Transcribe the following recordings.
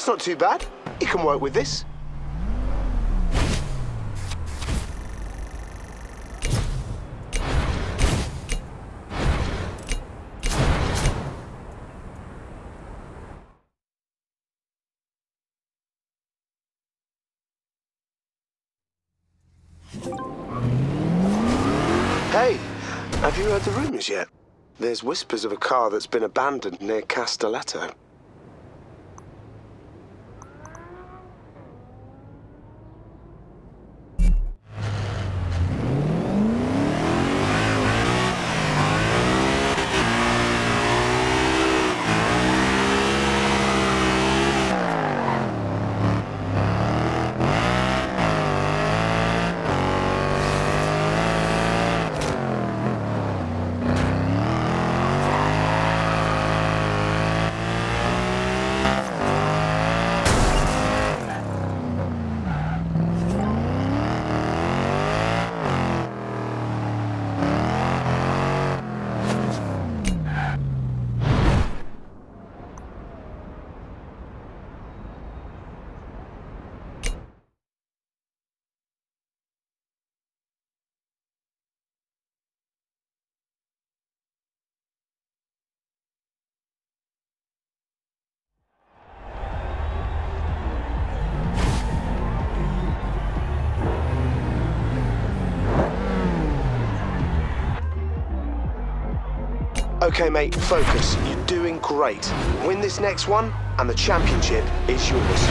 That's not too bad. You can work with this. Hey, have you heard the rumours yet? There's whispers of a car that's been abandoned near Castelletto. Okay, mate, focus. You're doing great. Win this next one, and the championship is yours.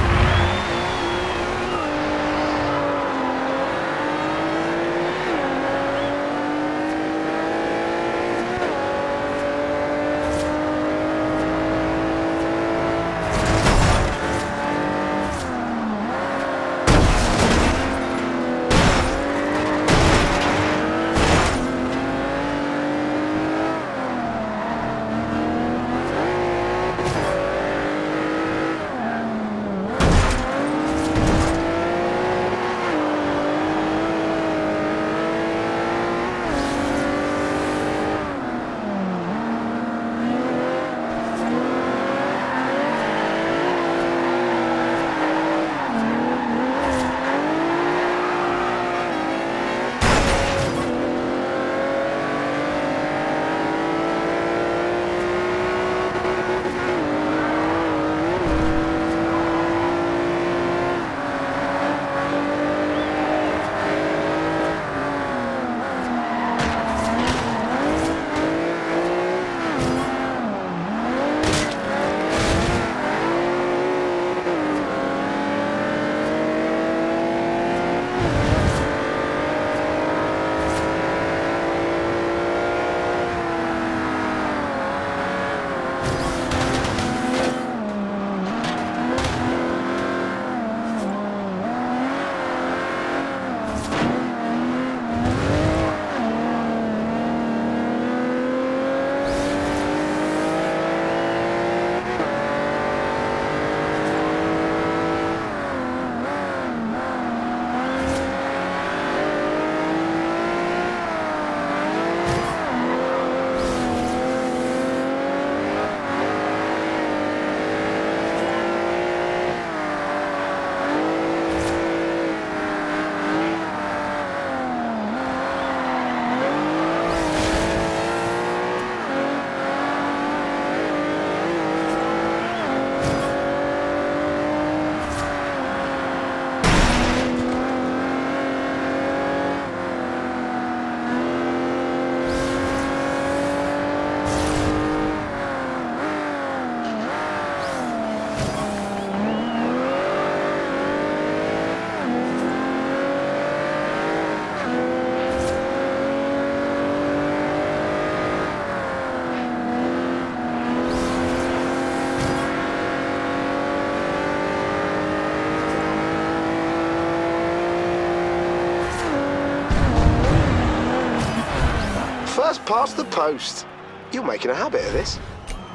First past the post. You're making a habit of this.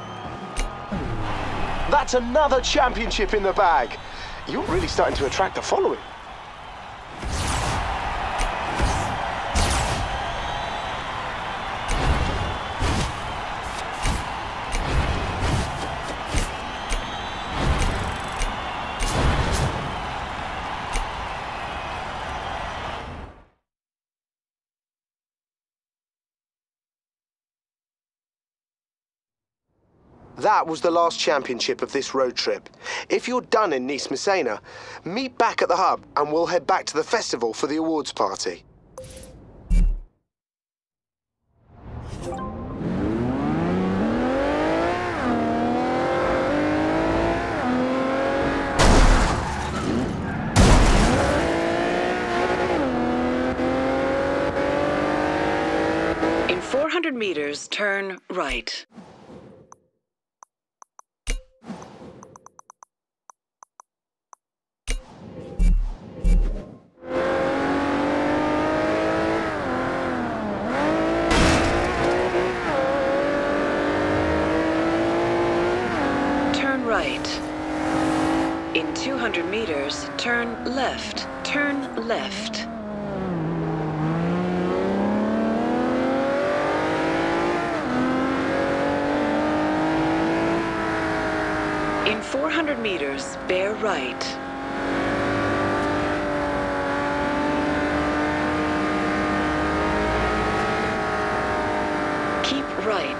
That's another championship in the bag. You're really starting to attract a following. That was the last championship of this road trip. If you're done in Nice Messena, meet back at the hub and we'll head back to the festival for the awards party. In 400 meters, turn right. Turn right. In 200 meters, turn left. Turn left. In 400 meters, bear right. Keep right.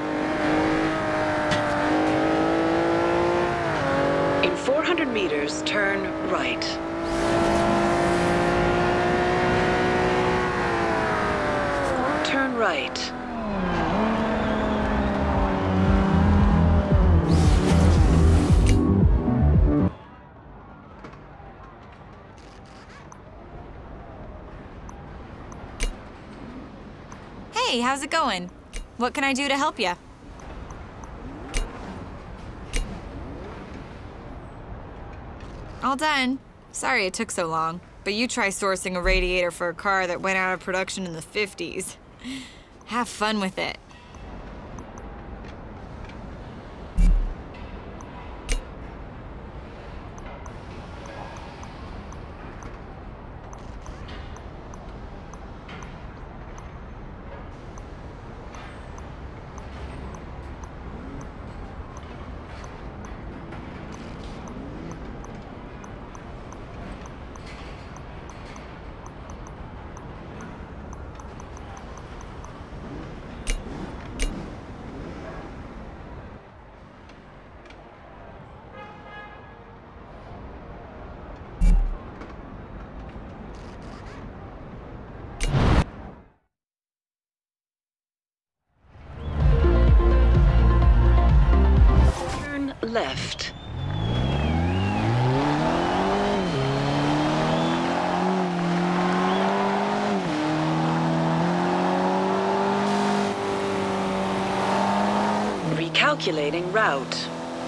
In 400 meters, turn right. Turn right. Hey, how's it going? What can I do to help you? All done. Sorry it took so long, but you try sourcing a radiator for a car that went out of production in the 50s. Have fun with it. Left. Recalculating route.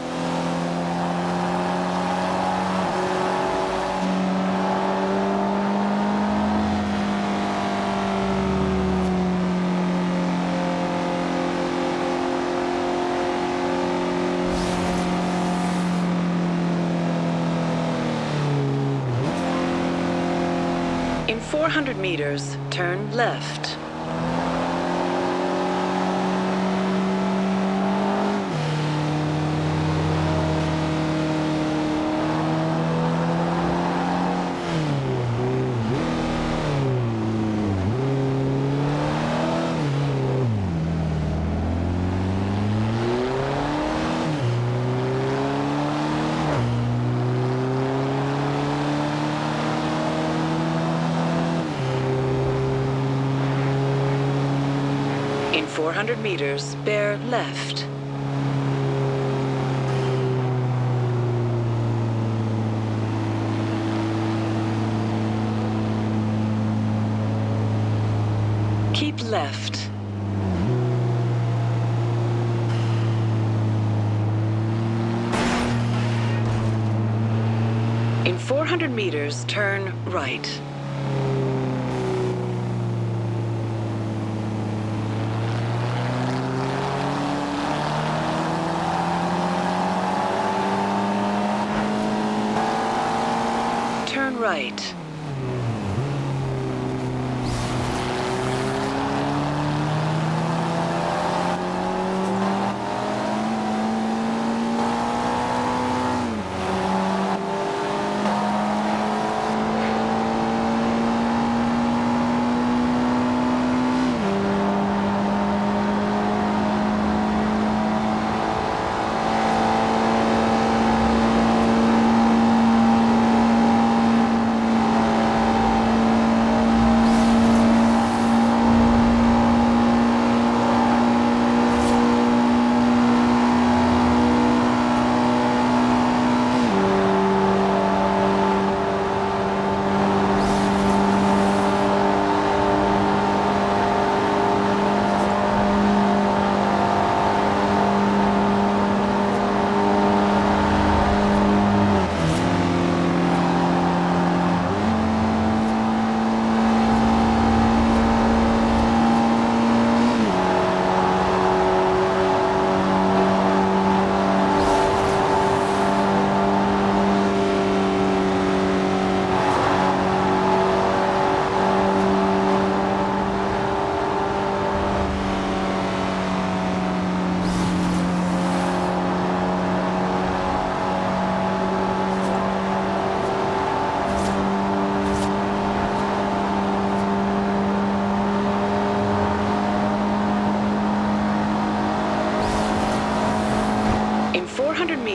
In 400 meters, turn left. In 400 meters, bear left. Keep left. In 400 meters, turn right. Turn right.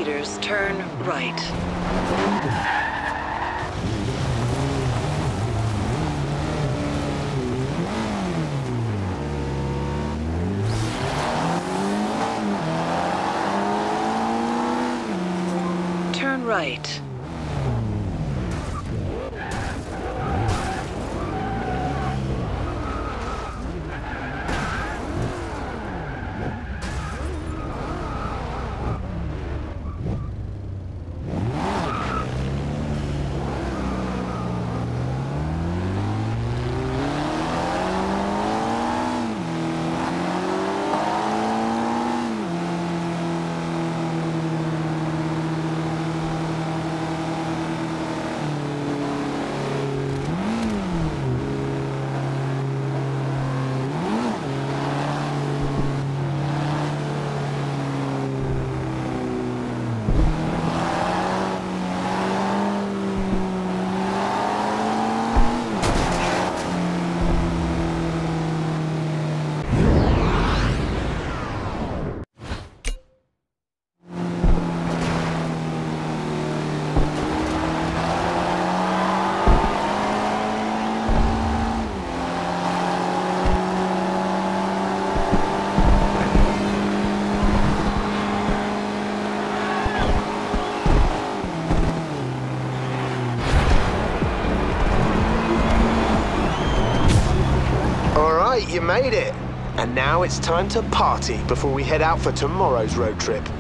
meters, turn right. Turn right. You made it. And now it's time to party before we head out for tomorrow's road trip.